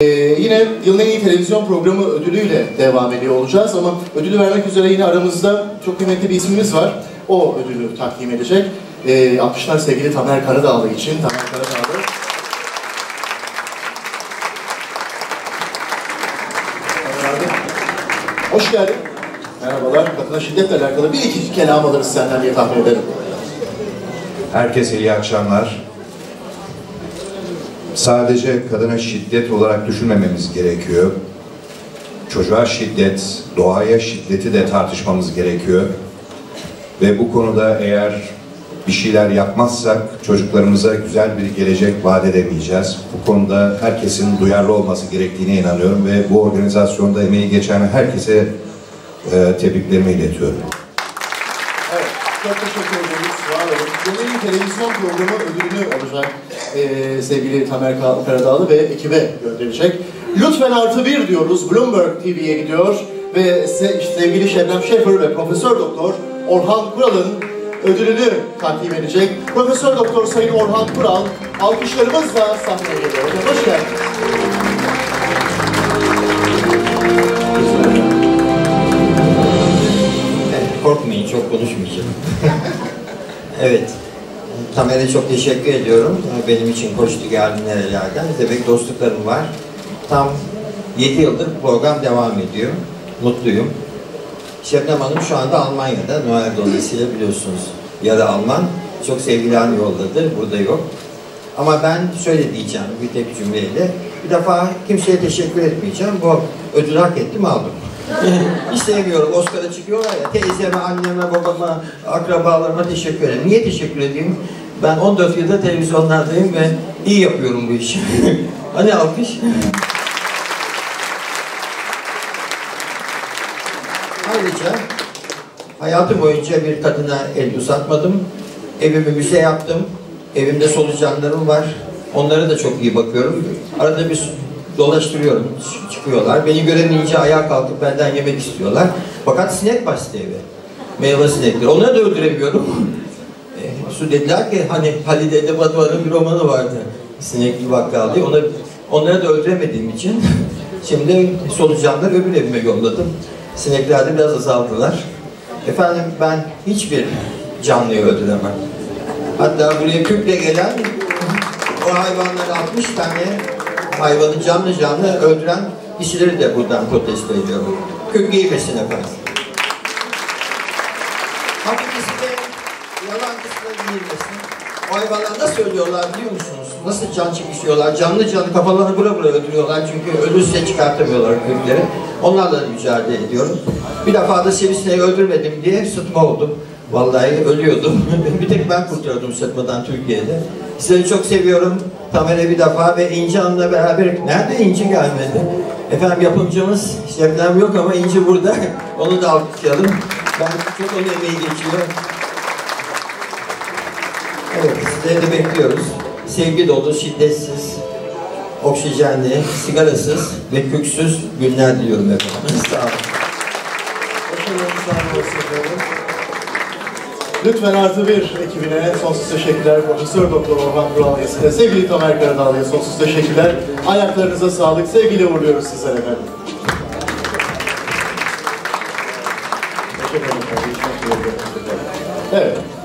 Yine yılın en iyi televizyon programı ödülüyle devam ediyor olacağız ama ödülü vermek üzere yine aramızda çok kıymetli bir ismimiz var. O ödülü takdim edecek. Alkışlar sevgili Tamer Karadağlı için. Tamer Karadağlı. Tamer abi, hoş geldin. Merhabalar. Kadına şiddetle alakalı bir iki kelam alırız senden diye tahmin ederim. Herkese iyi akşamlar. Sadece kadına şiddet olarak düşünmememiz gerekiyor. Çocuğa şiddet, doğaya şiddeti de tartışmamız gerekiyor. Ve bu konuda eğer bir şeyler yapmazsak çocuklarımıza güzel bir gelecek vaat edemeyeceğiz. Bu konuda herkesin duyarlı olması gerektiğine inanıyorum ve bu organizasyonda emeği geçen herkese tebriklerimi iletiyorum. Evet, çok teşekkür ederiz. Var olun. Yılın televizyon programı ödülünü alacak sevgili Tamer Karadağlı ve ekibe gönderecek. Lütfen +1 diyoruz. Bloomberg TV'ye gidiyor ve sevgili Şebnem Şeffer ve Profesör Doktor Orhan Kural'ın ödülünü takdim edecek. Profesör Doktor Sayın Orhan Kural alkışlarımızla sahneye geliyor. Hoş geldiniz. Korkmayın, çok konuşmayacağım. Evet, Tamer'e çok teşekkür ediyorum. Benim için koştu geldi nerelerden. Demek dostluklarım var. Tam 7 yıldır program devam ediyor. Mutluyum. Şebnem Hanım şu anda Almanya'da. Noel dolayısıyla biliyorsunuz. Yarı Alman. Çok sevgilerini yolladı. Burada yok. Ama ben şöyle diyeceğim bir tek cümleyle. Bir defa kimseye teşekkür etmeyeceğim. Bu ödülü hak ettim, aldım. Hiç sevmiyorum. Oscar'a çıkıyorlar ya. Teyzeme, anneme, babama, akrabalarıma teşekkür ederim. Niye teşekkür edeyim? Ben 14 yılda televizyonlardayım ve iyi yapıyorum bu işi. Hani alkış? Ayrıca hayatım boyunca bir kadına el uzatmadım. Evimi müze yaptım. Evimde solucanlarım var. Onlara da çok iyi bakıyorum. Arada bir dolaştırıyorum, çıkıyorlar. Beni göremeyince ayağa kalkıp benden yemek istiyorlar. Fakat sinek bastı eve. Meyve sinekleri. Onları da öldüremiyorum. Su dediler ki hani Halide Edip Adıvar'ın bir romanı vardı. Sinekli Bakkal diye. Onları da öldüremediğim için şimdi solucanlar öbür evime yolladım. Sinekler de biraz azaldılar. Efendim ben hiçbir canlıyı öldüremem. Hatta buraya kürkle gelen o hayvanları 60 tane hayvanı canlı öldüren kişileri de buradan protesto ediyorum. Kürk giymesin efendim. Hakikisi de yalan kısmına giyilmesin. O hayvanlar nasıl ölüyorlar biliyor musunuz? Nasıl can çekişiyorlar? Canlı kafalarını bura öldürüyorlar çünkü ölürse çıkartamıyorlar kürkleri. Onlarla mücadele ediyorum. Bir defa da sivrisineği öldürmedim diye sıtma oldum. Vallahi ölüyordum. Bir tek ben kurtardım sıtmadan Türkiye'de. Sizi çok seviyorum. Tamer'e bir defa ve İnci Hanım'la beraber... Nerede İnci gelmedi? Efendim yapımcımız, Şebnem yok ama İnci burada. Onu da alkışlayalım. Ben çok onun emeği geçiyor. Evet, sizleri de bekliyoruz. Sevgi dolu, şiddetsiz, oksijenli, sigarasız ve köksüz günler diliyorum efendim. Sağ olun. Lütfen +1 ekibine sonsuz teşekkürler. Profesör Doktor Orhan Kural'ya, sevgili Tamer Karadağlı'ya sonsuz teşekkürler. Ayaklarınıza sağlık. Sevgiyle uğurluyoruz sizler efendim. Evet.